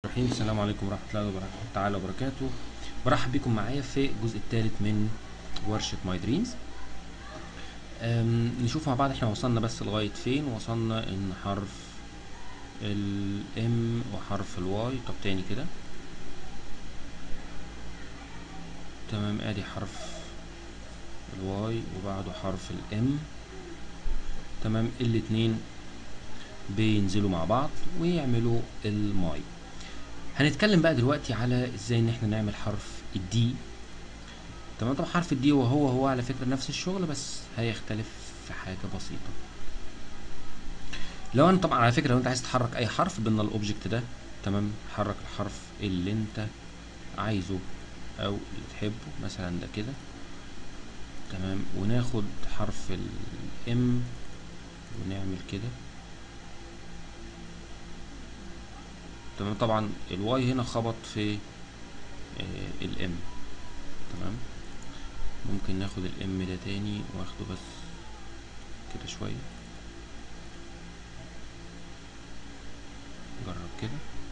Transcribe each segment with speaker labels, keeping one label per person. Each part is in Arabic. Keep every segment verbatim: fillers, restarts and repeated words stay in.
Speaker 1: الرحيم. السلام عليكم ورحمة الله تعالى وبركاته. برحب بكم معايا في الجزء الثالث من ورشة ماي دريمز. نشوف مع بعض احنا وصلنا بس لغاية فين. وصلنا ان حرف الام وحرف الواي. طب تاني كده. تمام، ادي حرف الواي وبعده حرف الام. تمام، الاتنين بينزلوا مع بعض ويعملوا الماي. هنتكلم بقى دلوقتي على ازاي ان احنا نعمل حرف الدي. تمام، طبعا حرف الدي وهو هو على فكرة نفس الشغل، بس هيختلف في حاجة بسيطة. لو انا طبعا على فكرة لو انت عايز تحرك اي حرف بين الاوبجكت ده، تمام، حرك الحرف اللي انت عايزه او اللي تحبه، مثلا ده كده. تمام، وناخد حرف الام ونعمل كده. تمام، طبعا الواي هنا خبط في آه الام. تمام، ممكن ناخد الام ده تاني واخده بس كده شوية. جرب كده.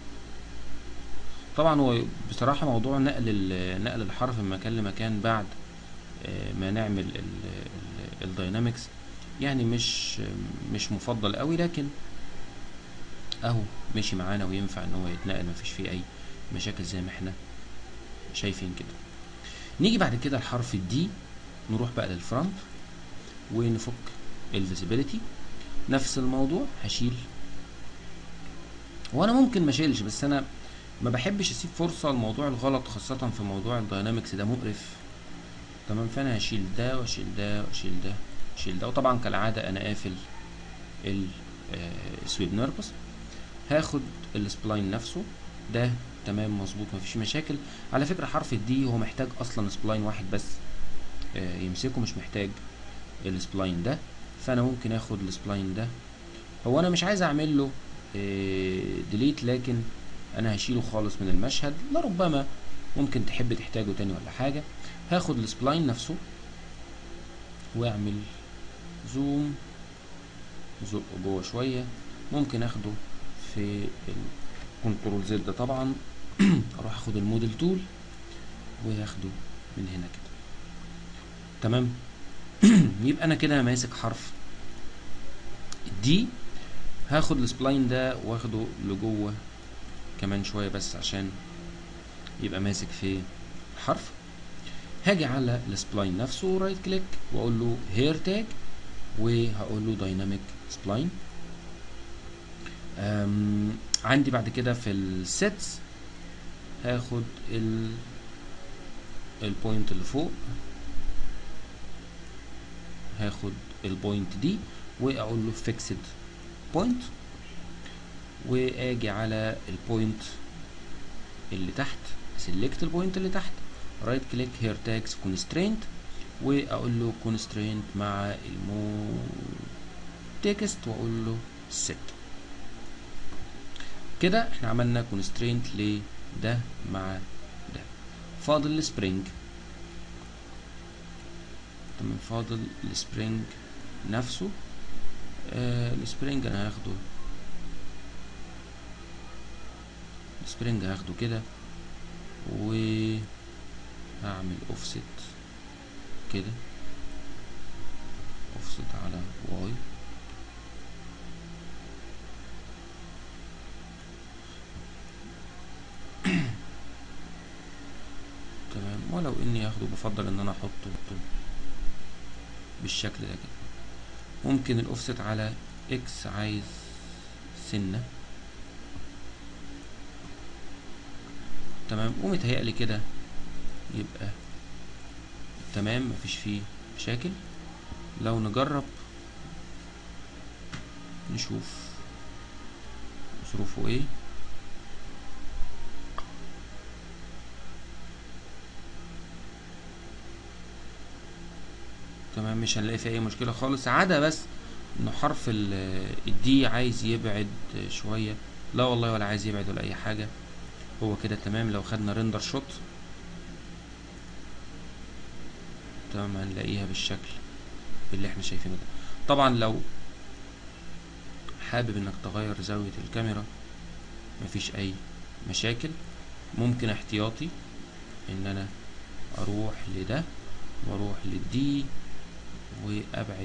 Speaker 1: طبعا هو بصراحة موضوع نقل نقل الحرف من مكان لمكان بعد ما نعمل الداينامكس يعني مش مش مفضل قوي، لكن اهو مشي معانا وينفع ان هو يتنقل، مفيش فيه اي مشاكل زي ما احنا شايفين كده. نيجي بعد كده الحرف الدي، نروح بقى للفرونت ونفك الفيزيبيليتي. نفس الموضوع، هشيل. وانا ممكن ما اشيلش، بس انا ما بحبش اسيب فرصه لموضوع الغلط، خاصه في موضوع الداينامكس ده مقرف. تمام، فانا هشيل ده واشيل ده واشيل ده واشيل ده. وطبعا كالعاده انا قافل السويب نيربس. هاخد السبلاين نفسه ده. تمام، مظبوط، مفيش مشاكل. على فكره حرف الدي هو محتاج اصلا سبلاين واحد بس يمسكه، مش محتاج السبلاين ده. فانا ممكن اخد السبلاين ده. هو انا مش عايز اعمل له ديليت، لكن انا هشيله خالص من المشهد، لربما ممكن تحب تحتاجه تاني ولا حاجه. هاخد السبلاين نفسه واعمل زوم، زق جوه شويه. ممكن اخده في الكنترول زد طبعا. اروح اخد الموديل تول وياخده من هنا كده. تمام. يبقى انا كده ماسك حرف الدي. هاخد السبلاين ده واخده لجوه كمان شويه بس عشان يبقى ماسك في الحرف. هاجي على السبلاين نفسه رايت كليك واقول له هير تاج، وهقول له دايناميك سبلاين. عندي بعد كده في السيتس هاخد ال البوينت اللي فوق، هاخد البوينت دي واقول له فيكسد بوينت، واجي على البوينت اللي تحت، سيلكت البوينت اللي تحت، رايت كليك هير تاجز كونسترينت، واقول له كونسترينت مع المو تكست واقول له set. كده احنا عملنا كونسترينت لده مع ده. فاضل السبرينج. تمام، فاضل السبرينج نفسه. آه السبرينج انا هاخده السبرينج هاخده كده، وهعمل اوفست كده، اوفست على واي. تمام، ولو اني اخده بفضل ان انا احطه بالشكل ده كده. ممكن الاوفست على اكس عايز سنة. تمام، ومتهيألي كده يبقى تمام، مفيش فيه مشاكل. لو نجرب نشوف ظروفه ايه. تمام، مش هنلاقي فيه اي مشكله خالص، عدا بس انه حرف الدي عايز يبعد شويه. لا والله ولا عايز يبعد ولا اي حاجه، هو كده تمام. لو خدنا ريندر شوت تمام هنلاقيها بالشكل اللي احنا شايفينه ده. طبعا لو حابب انك تغير زاويه الكاميرا مفيش اي مشاكل. ممكن احتياطي ان انا اروح لده واروح للدي وابعد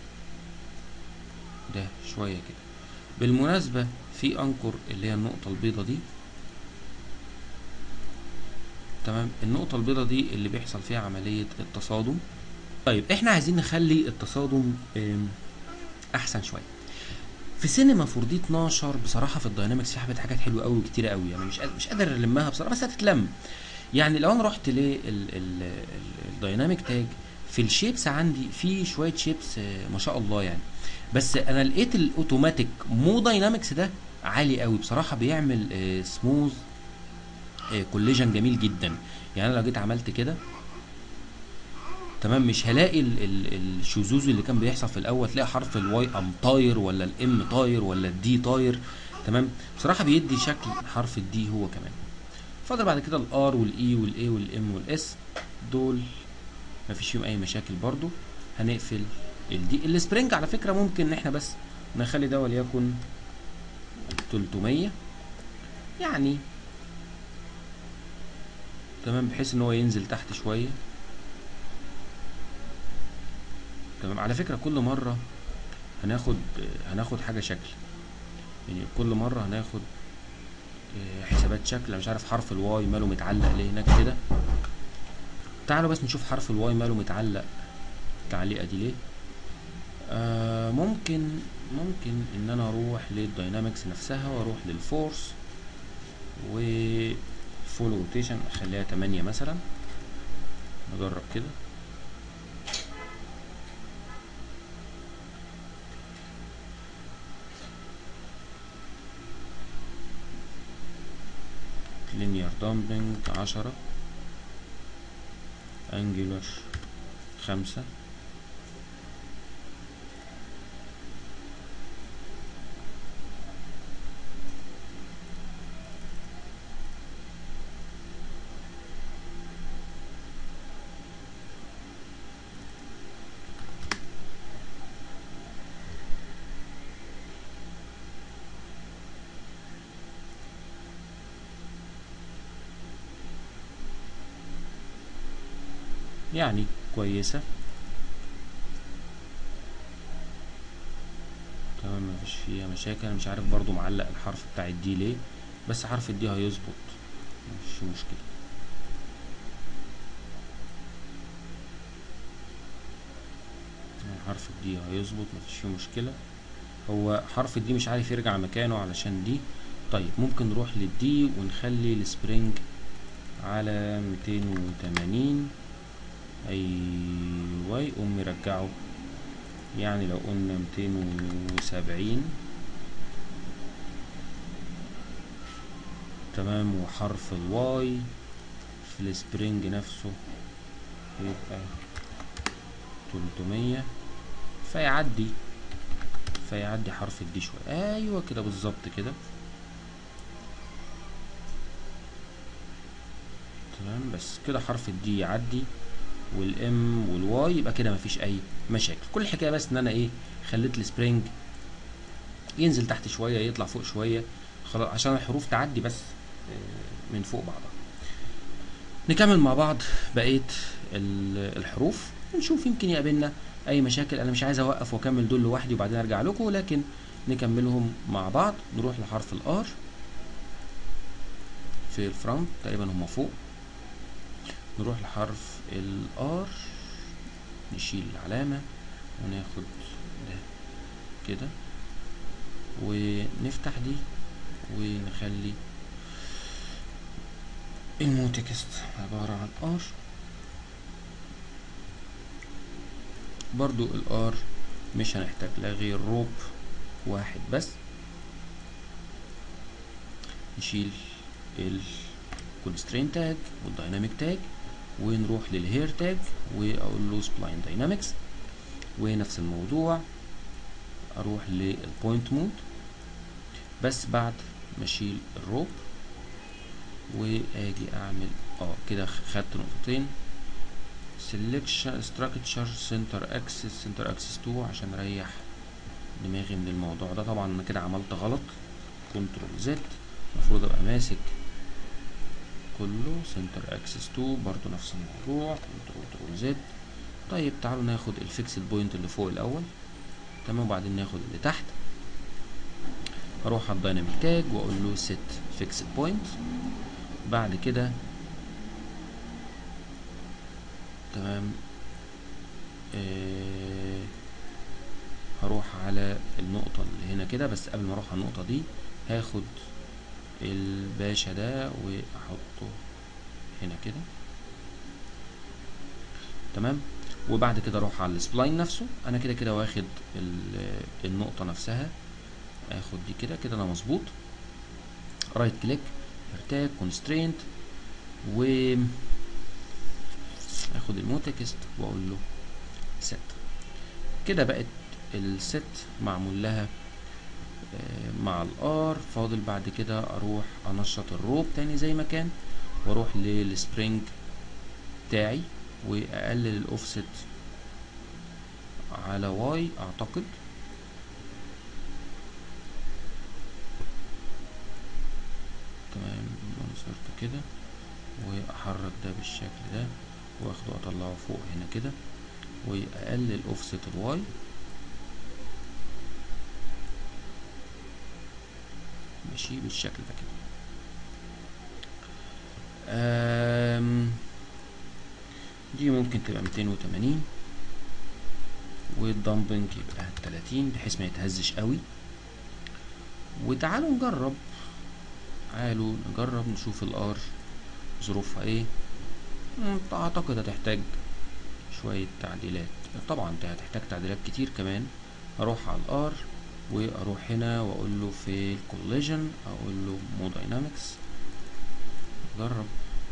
Speaker 1: ده شوية كده. بالمناسبة في انكر اللي هي النقطة البيضة دي، تمام، النقطة البيضة دي اللي بيحصل فيها عملية التصادم. طيب احنا عايزين نخلي التصادم احسن شوية. في سينما فور دي اتناشر بصراحة في الداينامكس في حبة حاجات حلوة قوي وكتيرة قوي، يعني مش قادر مش قادر المها بصراحة، بس هتتلم. يعني لو انا رحت للدايناميك تاج في الشيبس عندي في شويه شيبس ما شاء الله يعني، بس انا لقيت الاوتوماتيك مو داينامكس ده عالي قوي بصراحه، بيعمل سموث كوليجن جميل جدا. يعني انا لو جيت عملت كده تمام مش هلاقي ال ال الشذوذ اللي كان بيحصل في الاول، تلاقي حرف الواي ام طاير ولا الام طاير ولا الدي طاير. تمام بصراحه بيدي شكل حرف الدي هو كمان. فاضل بعد كده الار والاي والاي والام والاس، دول مفيش فيهم اي مشاكل برضو. هنقفل الدي. السبرينج على فكره ممكن ان احنا بس نخلي ده وليكن تلتمية يعني، تمام، بحيث ان هو ينزل تحت شويه. تمام، على فكره كل مره هناخد هناخد حاجه شكل، يعني كل مره هناخد حسابات شكل. مش عارف حرف الواي ماله متعلق ليه هناك كده. تعالوا بس نشوف حرف الواي ماله متعلق التعليقه دي ليه. آه ممكن ممكن ان انا اروح للداينامكس نفسها واروح للفورس وفول روتيشن اخليها تمانية مثلا، نجرب كده. لينير دامبنج عشرة، انجلر خمسة، يعني كويسة. تمام مفيش فيها مشاكل. انا مش عارف برضو معلق الحرف بتاع الدي ليه، بس حرف الدي هيظبط مفيش مشكلة. حرف الدي هيظبط مفيش فيه مشكلة. هو حرف الدي مش عارف يرجع مكانه علشان دي. طيب ممكن نروح للدي ونخلي السبرينج على ميتين وتمانين، ايوه يقوم يرجعه. يعني لو قلنا ميتين وسبعين تمام، وحرف الواي في السبرينج نفسه يبقى تلتمية، فيعدي فيعدي حرف الدي شوية. ايوه كده بالظبط كده، تمام. بس كده حرف الدي يعدي والام والواي يبقى كده مفيش اي مشاكل. كل الحكايه بس ان انا ايه، خليت السبرينج ينزل تحت شويه يطلع فوق شويه خلاص عشان الحروف تعدي بس من فوق بعضها. نكمل مع بعض بقيه الحروف ونشوف يمكن يقابلنا اي مشاكل. انا مش عايز اوقف واكمل دول لوحدي وبعدين ارجع لكم، لكن نكملهم مع بعض. نروح لحرف الار في الفرونت تقريبا هم فوق. نروح لحرف الار نشيل العلامة وناخد ده كده ونفتح دي ونخلي المو تكست عبارة عن ار. برضو الار مش هنحتاج لها غير روب واحد بس. نشيل الكونسترين تاج والدايناميك تاج ونروح للهير تاج واقول له سبلاين داينامكس، ونفس الموضوع اروح للبوينت مود بس بعد ما اشيل الروب واجي اعمل اه كده خدت نقطتين. سيلكشن ستراكشر سنتر اكسس سنتر اكسس اتنين عشان اريح دماغي من الموضوع ده. طبعا انا كده عملت غلط. كنترول زد، المفروض ابقى ماسك كله سنتر اكسس تو برضو نفس الموضوع كنترول كنترول زد. طيب تعالوا ناخد الفيكسد بوينت اللي فوق الاول، تمام، وبعدين ناخد اللي تحت. اروح على الدايناميك تاج واقول له set fixed point. بعد كده تمام آه هروح على النقطة اللي هنا كده، بس قبل ما اروح على النقطة دي هاخد الباشا ده واحطه هنا كده، تمام. وبعد كده اروح على السبلاين نفسه، انا كده كده واخد النقطة نفسها، اخد دي كده كده انا مظبوط. رايت كليك ارتاج كونسترينت و اخد الموتكست واقول له set. كده بقت الست معمول لها مع الار. فاضل بعد كده اروح انشط الروب تاني زي ما كان، واروح للسبرينج بتاعي واقلل الاوفست على واي اعتقد، تمام. انسرت كده واحرك ده بالشكل ده واخده اطلعه فوق هنا كده واقلل اوفست الواي، ماشي بالشكل ده كده. دي ممكن تبقى ميتين وتمانين والدمبنج يبقى تلاتين بحيث ما يتهزش قوي. وتعالوا نجرب، تعالوا نجرب نشوف الار ظروفها ايه. اعتقد هتحتاج شوية تعديلات، طبعا هتحتاج تعديلات كتير كمان. اروح على الار واروح هنا واقول له في الكوليجن اقول له مو داينامكس، جرب.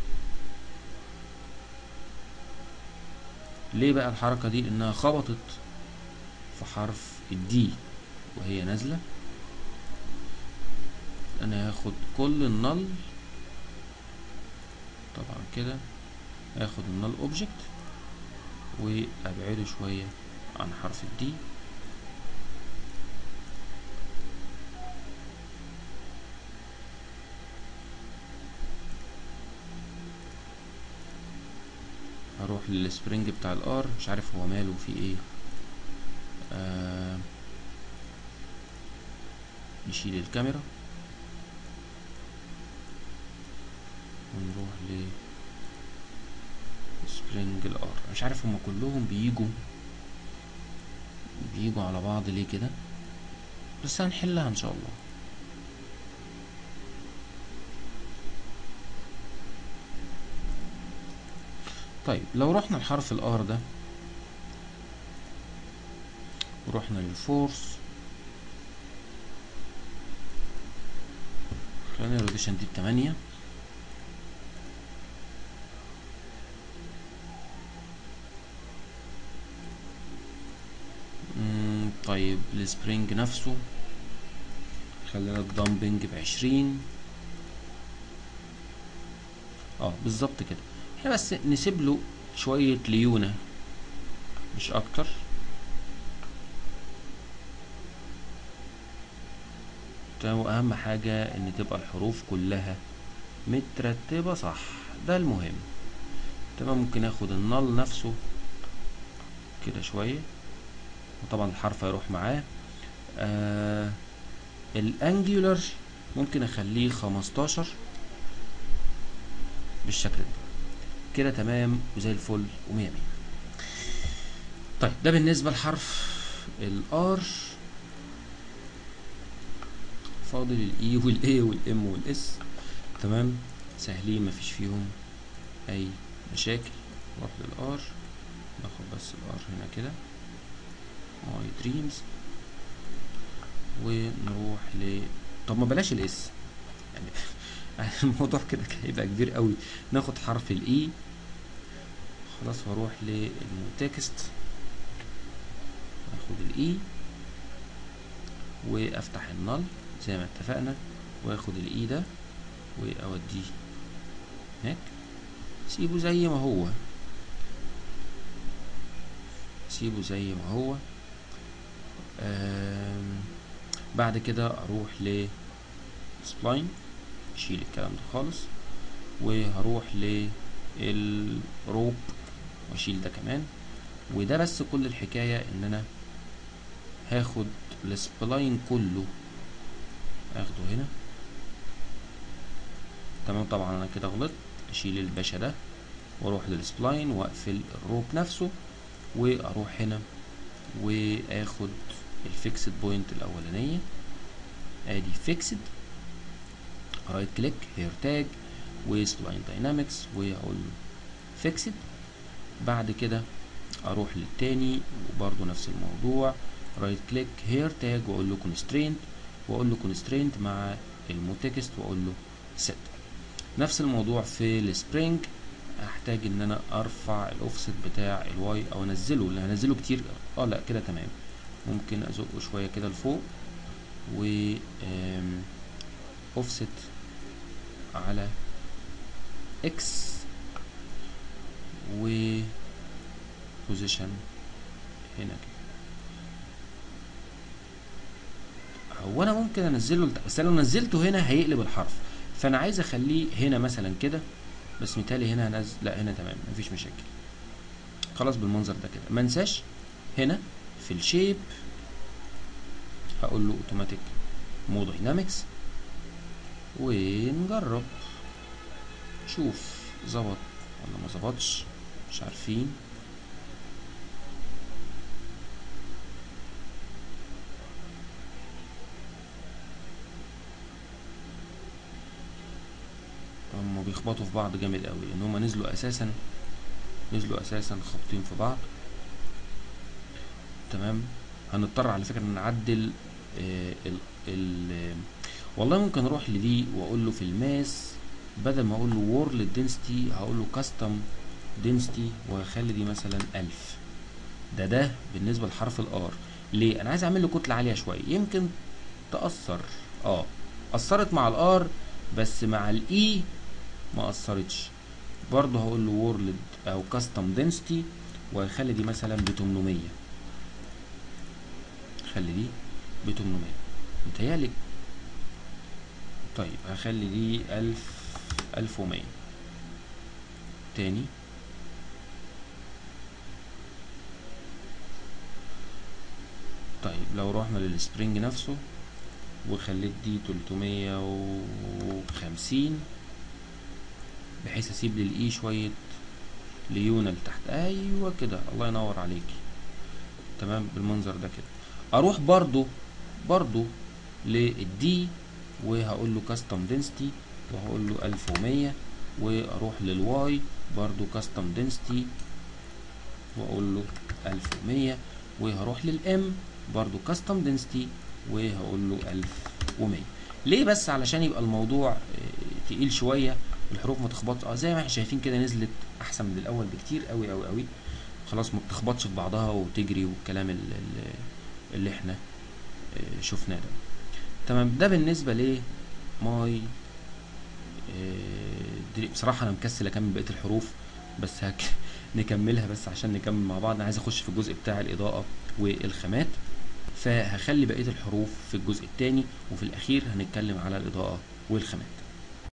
Speaker 1: ليه بقى الحركة دي؟ لانها خبطت في حرف الدي وهي نازلة. انا هاخد كل النل طبعا كده، هاخد النل اوبجكت وابعده شوية عن حرف الدي، هروح للسبرينج بتاع الار، مش عارف هو ماله في ايه. آه نشيل الكاميرا ونروح ل سبرينج الار. مش عارف هما كلهم بيجوا بيجوا على بعض ليه كده، بس هنحلها ان شاء الله. طيب لو رحنا لحرف الار ده ورحنا للفورس، خلينا الروديشن دي بتمانية، طيب السبرينج نفسه خلينا الدمبنج بعشرين. اه بالظبط كده، احنا بس نسيب له شوية ليونة مش اكتر. تمام، واهم حاجة ان تبقى الحروف كلها مترتبة صح، ده المهم. تمام، ممكن اخد النل نفسه كده شوية وطبعا الحرف هيروح معاه. آه الانجولار ممكن اخليه خمستاشر بالشكل ده كده، تمام وزي الفل ومية مية. طيب ده بالنسبة لحرف الار. فاضل الاي والاي والام والاس، تمام سهلين مفيش فيهم اي مشاكل. نروح للار، ناخد بس الار هنا كده ماي دريمز، ونروح ل طب ما بلاش الاس يعني الموضوع كده هيبقى كبير قوي. ناخد حرف الاي خلاص، واروح للتكست اخد الاي وافتح النل زي ما اتفقنا، واخد الاي ده واوديه هناك، سيبه زي ما هو، سيبه زي ما هو. بعد كده اروح ل سبلاين، اشيل الكلام ده خالص وهروح للروب واشيل ده كمان. وده بس كل الحكاية ان انا هاخد السبلاين كله اخده هنا. تمام. طبعا انا كده غلطت، اشيل الباشا ده واروح للسبلاين واقفل الروب نفسه، واروح هنا واخد الفيكسد بوينت الاولانيه، ادي فيكسد، رايت كليك هير تاج وسبلاين داينامكس وهقول له فيكسد. بعد كده اروح للتاني وبرده نفس الموضوع، رايت كليك هير تاج واقول له كونسترينت، واقول له كونسترينت مع الموتكست واقول له سيت. نفس الموضوع في السبرينج، هحتاج ان انا ارفع الاوفست بتاع الواي او انزله، اللي هنزله كتير. اه لا كده تمام. ممكن ازقه شويه كده لفوق و اوفست على اكس و بوزيشن هنا كده. هو انا ممكن انزله لت... بس لو نزلته هنا هيقلب الحرف، فانا عايز اخليه هنا مثلا كده، بس متهيألي هنا هنزل، لا هنا تمام مفيش مشاكل. خلاص بالمنظر ده كده. ما انساش هنا في الشيب هقول له اوتوماتيك مو داينامكس ونجرب شوف ظبط ولا ما ظبطش، مش عارفين. هم بيخبطوا في بعض جامد قوي لان هم نزلوا اساسا نزلوا اساسا خابطين في بعض. تمام. هنضطر على فكره ان نعدل آه ال ال والله ممكن اروح لدي واقول له في الماس بدل ما اقول له وورلد دنسيتي هقول له كاستم دنسيتي وهخلي دي مثلا ألف. ده ده بالنسبه لحرف الار. ليه؟ انا عايز اعمل له كتله عاليه شويه، يمكن تاثر. اه اثرت مع الار بس مع الاي ما اثرتش. برضه هقول له وورلد او كاستم دنسيتي وهخلي دي مثلا ب تمنمية، خلي دي ب تمنمية متهيألي. طيب هخلي دي ألف ألف ومية تاني. طيب لو رحنا للسبرينج نفسه وخليت دي تلتمية وخمسين بحيث اسيب للاي شوية ليونة لتحت. ايوه كده، الله ينور عليكي. تمام بالمنظر ده كده. اروح برضو برضو للدي وهقول له كاستم دنسيتي وهقول له ألف ومية، واروح للواي برضو كاستم دنسيتي واقول له ألف ومية، وهروح للام برضو كاستم دنسيتي وهقول له ألف ومية. ليه؟ بس علشان يبقى الموضوع تقيل شويه، الحروف ما تخبطش. اه زي ما احنا شايفين كده نزلت احسن من الاول بكتير قوي قوي قوي. خلاص ما بتخبطش في بعضها وتجري والكلام اللي, اللي احنا شفناه ده. تمام. ده بالنسبه ل ماي. بصراحه انا مكسل اكمل بقيه الحروف بس هك نكملها بس عشان نكمل مع بعض. انا عايز اخش في الجزء بتاع الاضاءه والخامات، فهخلي بقيه الحروف في الجزء الثاني، وفي الاخير هنتكلم على الاضاءه والخامات.